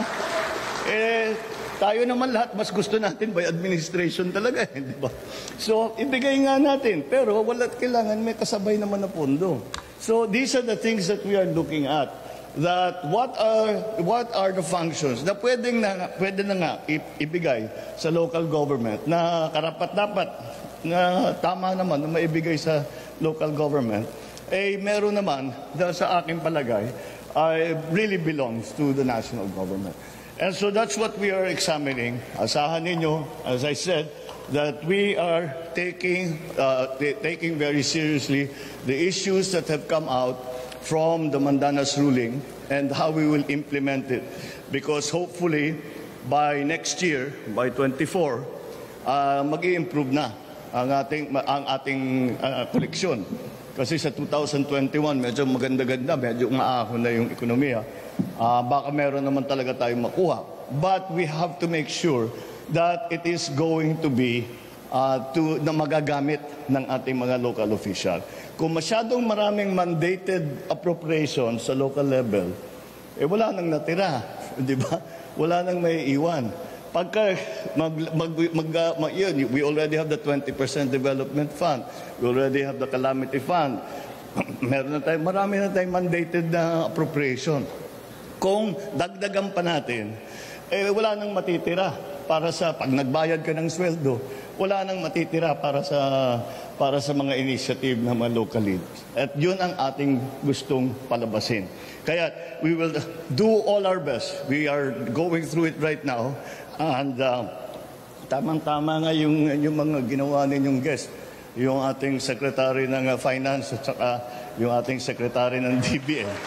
Eh, tayo naman lahat, mas gusto natin by administration talaga, eh, di ba? So, ibigay nga natin. Pero wala't kailangan may kasabay naman na pondo. So these are the things that we are looking at. That what are what are the functions na pwedeng na pwede na nga ibigay sa local government na karapat-dapat na tama naman na maibigay sa local government, eh meron naman na sa aking palagay ay really belongs to the national government. And so that's what we are examining. Asahan ninyo, as I said, that we are taking uh, taking very seriously the issues that have come out from the Mandanas ruling and how we will implement it. Because hopefully, by next year, by twenty-four, uh, mag-i-improve na ang ating, ang ating uh, koleksyon. Kasi sa two thousand twenty-one, medyo maganda-ganda, medyo maahon na yung ekonomiya. Uh, baka meron naman talaga tayong makuha. But we have to make sure that it is going to be uh, to, na magagamit ng ating mga local official. Kung masyadong maraming mandated appropriations sa local level, eh wala nang natira, di ba? Wala nang may iwan. Pagka mag, mag, mag, mag, yun, we already have the twenty percent development fund, we already have the calamity fund, meron na tayo, marami na tayong mandated na appropriation. Kung dagdagan pa natin, eh wala nang matitira para sa pag nagbayad ka ng sweldo, wala nang matitira para sa para sa mga initiative ng mga local leaders. At yun ang ating gustong palabasin. Kaya we will do all our best. We are going through it right now. And uh, tamang-tama nga yung, yung mga ginawa ninyong guest. Yung ating Secretary ng Finance at saka yung ating Secretary ng D B M.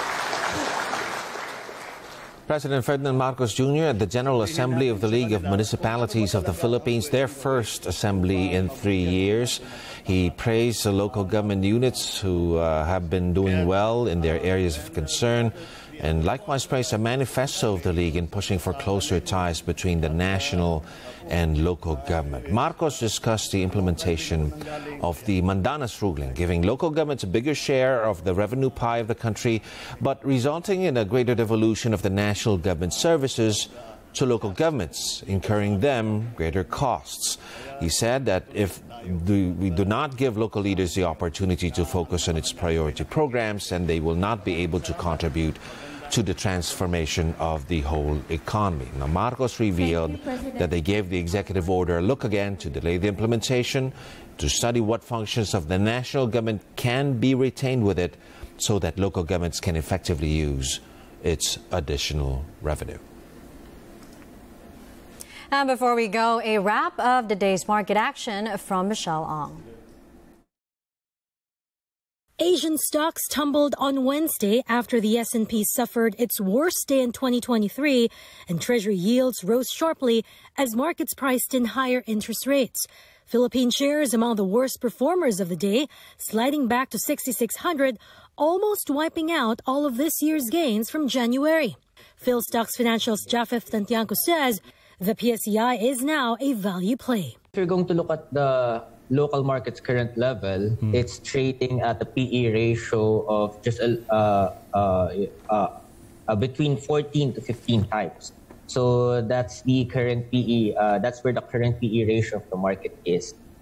President Ferdinand Marcos Junior at the General Assembly of the League of Municipalities of the Philippines, their first assembly in three years. He praised the local government units who uh, have been doing well in their areas of concern, and likewise praised a manifesto of the League in pushing for closer ties between the national and local government. Marcos discussed the implementation of the Mandanas ruling, giving local governments a bigger share of the revenue pie of the country, but resulting in a greater devolution of the national government services to local governments, incurring them greater costs. He said that if we do not give local leaders the opportunity to focus on its priority programs, then they will not be able to contribute to the transformation of the whole economy. Now, Marcos revealed that they gave the executive order a look again to delay the implementation, to study what functions of the national government can be retained with it so that local governments can effectively use its additional revenue. And before we go, a wrap of the day's market action from Michelle Ong. Asian stocks tumbled on Wednesday after the S and P suffered its worst day in twenty twenty-three, and Treasury yields rose sharply as markets priced in higher interest rates. Philippine shares among the worst performers of the day, sliding back to sixty-six hundred, almost wiping out all of this year's gains from January. PhilStock's Financial's Jafeth Tantiangco says the P S E I is now a value play. If you're going to look at the local market's current level, hmm. it's trading at a P E ratio of just uh, uh, uh, uh, between fourteen to fifteen times. So that's the current P E, uh, that's where the current P E ratio of the market is.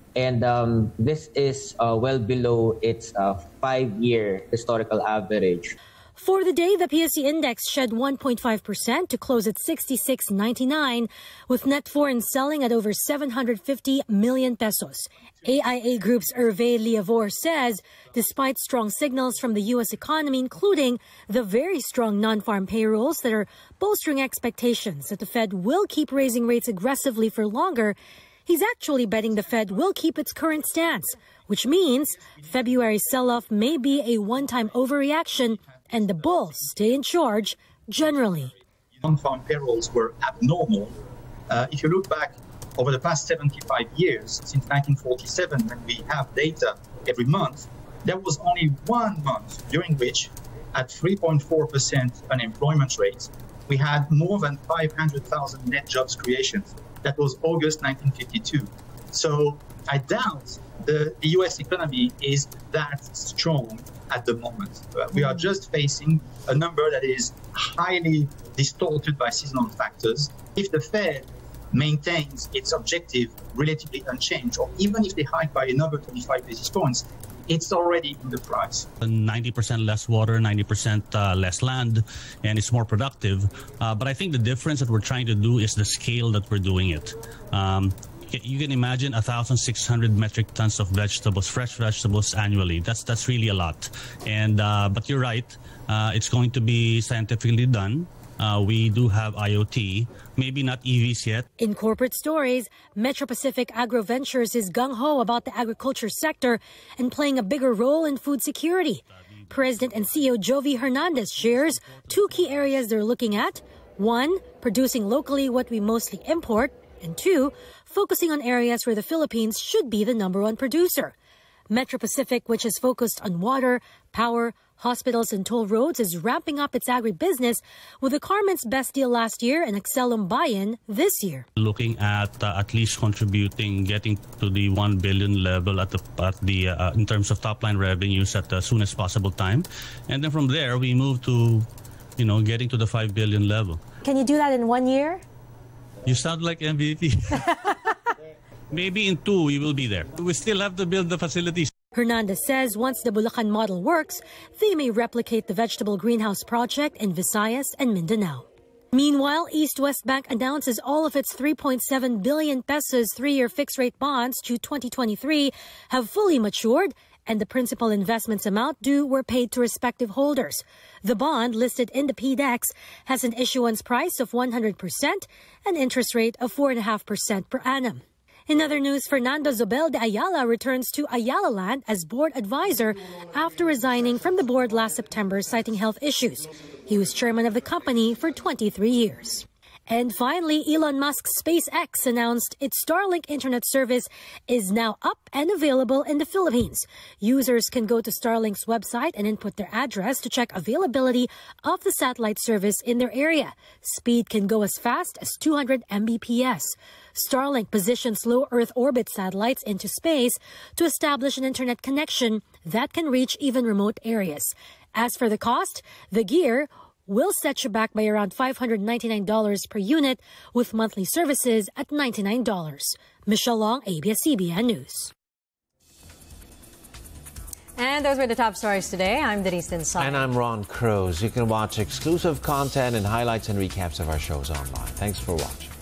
And um, this is uh, well below its uh, five-year historical average. For the day, the P S E index shed one point five percent to close at sixty-six ninety-nine, with net foreign selling at over seven hundred fifty million pesos. A I A Group's Hervé Liavor says, despite strong signals from the U S economy, including the very strong non-farm payrolls that are bolstering expectations that the Fed will keep raising rates aggressively for longer, he's actually betting the Fed will keep its current stance, which means February's sell-off may be a one-time overreaction and the bulls stay in charge generally. Non-farm payrolls were abnormal. Uh, if you look back over the past seventy-five years, since nineteen forty-seven, when we have data every month, there was only one month during which, at three point four percent unemployment rate, we had more than five hundred thousand net jobs creations. That was August nineteen fifty-two. So I doubt the, the U S economy is that strong at the moment. Uh, we are just facing a number that is highly distorted by seasonal factors. If the Fed maintains its objective relatively unchanged, or even if they hike by another twenty-five basis points, it's already in the price. ninety percent less water, ninety percent uh, less land, and it's more productive. Uh, but I think the difference that we're trying to do is the scale that we're doing it. Um, you can imagine one thousand six hundred metric tons of vegetables, fresh vegetables annually. That's that's really a lot. And uh, but you're right, uh, it's going to be scientifically done. Uh, we do have I O T, maybe not E Vs yet. In corporate stories, Metro Pacific Agro Ventures is gung-ho about the agriculture sector and playing a bigger role in food security. President and C E O Jovi Hernandez shares two key areas they're looking at. One, producing locally what we mostly import. And two, focusing on areas where the Philippines should be the number one producer. Metro Pacific, which is focused on water, power, hospitals and toll roads, is ramping up its agribusiness with the Carmen's best deal last year and Excelum buy-in this year. Looking at uh, at least contributing, getting to the one billion level at the at the uh, in terms of top line revenues at the soonest possible time, and then from there we move to, you know, getting to the five billion level. Can you do that in one year? You sound like M V P. Maybe in two we will be there. We still have to build the facilities. Hernandez says once the Bulacan model works, they may replicate the vegetable greenhouse project in Visayas and Mindanao. Meanwhile, East West Bank announces all of its three point seven billion pesos three-year fixed-rate bonds to twenty twenty-three have fully matured, and the principal investments amount due were paid to respective holders. The bond, listed in the P D E X, has an issuance price of one hundred percent and interest rate of four point five percent per annum. In other news, Fernando Zobel de Ayala returns to Ayala Land as board advisor after resigning from the board last September, citing health issues. He was chairman of the company for twenty-three years. And finally, Elon Musk's SpaceX announced its Starlink internet service is now up and available in the Philippines. Users can go to Starlink's website and input their address to check availability of the satellite service in their area. Speed can go as fast as two hundred megabits per second. Starlink positions low Earth orbit satellites into space to establish an internet connection that can reach even remote areas. As for the cost, the gear will set you back by around five hundred ninety-nine dollars per unit, with monthly services at ninety-nine dollars. Michelle Long, A B S C B N News. And those were the top stories today. I'm Denise Tinsay. And I'm Ron Cruz. You can watch exclusive content and highlights and recaps of our shows online. Thanks for watching.